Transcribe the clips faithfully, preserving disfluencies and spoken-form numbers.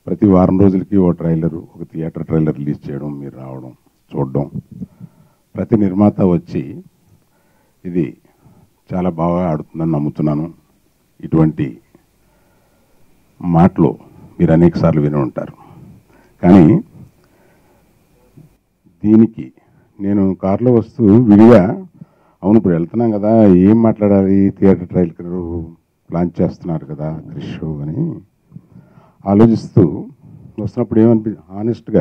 ప్రతి వారం రోజులకి ఓ ట్రైలర్, ఒక థియేటర్ ట్రైలర్ రిలీజ్ చేయడం, మీరు రావడం, చూడడం, ప్రతి నిర్మాత వచ్చి ఇది చాలా బాగా ఆడుతుందని నమ్ముతున్నాను. ఇటువంటి మాటలు మీరు అనేక సార్లు విని ఉంటారు. కానీ దీనికి నేను కారులో వస్తూ విడిగా, అవును ఇప్పుడు వెళ్తున్నాం కదా, ఏం మాట్లాడాలి, థియేటర్ ట్రైలర్ ప్లాన్ చేస్తున్నారు కదా క్రిష్ అని ఆలోచిస్తూ వస్తున్నప్పుడు ఏమనిపి ఆనెస్ట్గా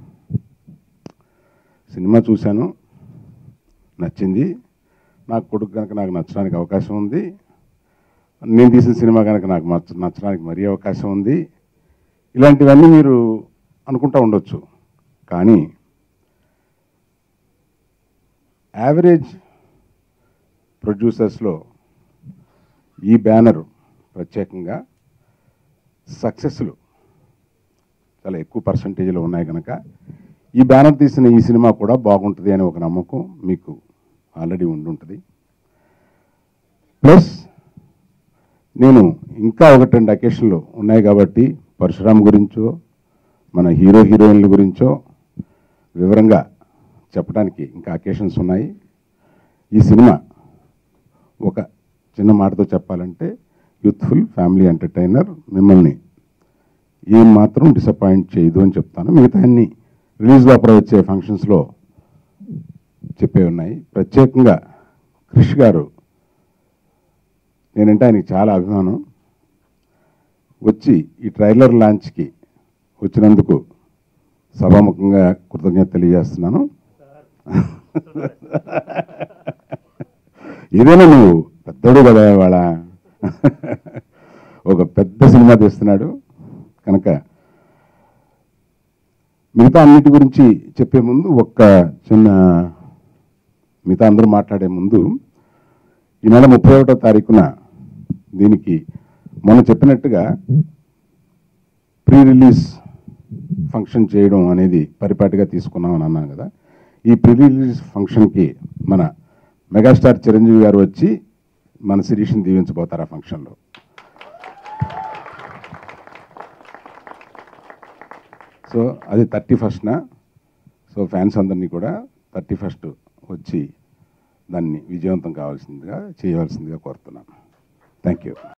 సినిమా చూశాను, నచ్చింది, నాకు కొడుకు కనుక నాకు నచ్చడానికి అవకాశం ఉంది, నేను తీసిన సినిమా కనుక నాకు నచ్చడానికి మరీ అవకాశం ఉంది, ఇలాంటివన్నీ మీరు అనుకుంటూ ఉండొచ్చు. కానీ యావరేజ్ ప్రొడ్యూసర్స్లో ఈ బ్యానర్ ప్రత్యేకంగా సక్సెస్లు చాలా ఎక్కువ పర్సంటేజ్లో ఉన్నాయి కనుక ఈ బ్యానర్ తీసిన ఈ సినిమా కూడా బాగుంటుంది అనే ఒక నమ్మకం మీకు ఆల్రెడీ ఉండుంటుంది. ప్లస్ నేను ఇంకా ఒకటి రెండు అకేషన్లు ఉన్నాయి కాబట్టి పరశురామ్ గురించో మన హీరో హీరోయిన్ల గురించో వివరంగా చెప్పడానికి ఇంకా అకేషన్స్ ఉన్నాయి. ఈ సినిమా ఒక చిన్న మాటతో చెప్పాలంటే యూత్ఫుల్ ఫ్యామిలీ ఎంటర్టైనర్, మిమ్మల్ని ఏం మాత్రం డిసప్పాయింట్ చేయదు అని చెప్తాను. మిగతా అన్ని రిలీజ్ లోపల వచ్చే ఫంక్షన్స్లో చెప్పే ఉన్నాయి. ప్రత్యేకంగా క్రిష్ గారు, నేనంటే ఆయనకి చాలా అభిమానం, వచ్చి ఈ ట్రైలర్ లాంచ్కి వచ్చినందుకు సభాముఖంగా కృతజ్ఞత తెలియజేస్తున్నాను. ఏదైనా నువ్వు పెద్దోడు కదా, వాళ్ళ ఒక పెద్ద సినిమా తీస్తున్నాడు కనుక మిగతా అన్నిటి గురించి చెప్పే ముందు ఒక్క చిన్న, మిగతా అందరూ మాట్లాడే ముందు ఈ నెల ముప్పై ఒకటో తారీఖున దీనికి మొన్న చెప్పినట్టుగా ప్రీ రిలీజ్ ఫంక్షన్ చేయడం అనేది పరిపాటిగా తీసుకున్నామని అన్నాను కదా. ఈ ప్రీ రిలీజ్ ఫంక్షన్కి మన మెగాస్టార్ చిరంజీవి గారు వచ్చి మన శిరీష్ని దీవించబోతారు ఆ ఫంక్షన్లో. సో అది థర్టీ ఫస్ట్న. సో ఫ్యాన్స్ అందరినీ కూడా థర్టీ ఫస్ట్ వచ్చి దాన్ని విజయవంతం కావాల్సిందిగా చేయవలసిందిగా కోరుతున్నాను. Thank you.